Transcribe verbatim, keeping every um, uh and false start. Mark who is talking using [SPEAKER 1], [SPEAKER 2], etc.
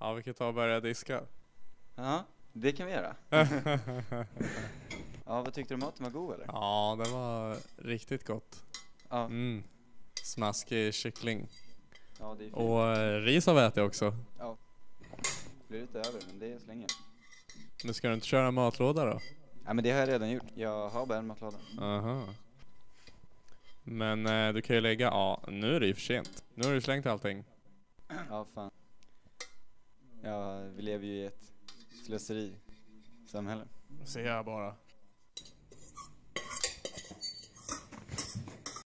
[SPEAKER 1] Ja, vi kan ta och börja diska.
[SPEAKER 2] Ja, det kan vi göra. Ja, vad tyckte du om maten? Var god eller?
[SPEAKER 1] Ja, det var riktigt gott.
[SPEAKER 2] Ja,
[SPEAKER 1] Mm. Smaskig kyckling.
[SPEAKER 2] ja det är fint.
[SPEAKER 1] Och eh, ris har vi ätit också.
[SPEAKER 2] Ja, det blir lite över, men det är så länge.
[SPEAKER 1] Men ska du inte köra matlåda då?
[SPEAKER 2] Ja, men det har jag redan gjort. Jag har bara en matlåda.
[SPEAKER 1] Aha. Men eh, du kan ju lägga, ja, nu är det ju för sent. Nu har du slängt allting.
[SPEAKER 2] Ja, fan. Ja, vi lever ju i ett slöseri samhälle.
[SPEAKER 1] Ser jag bara.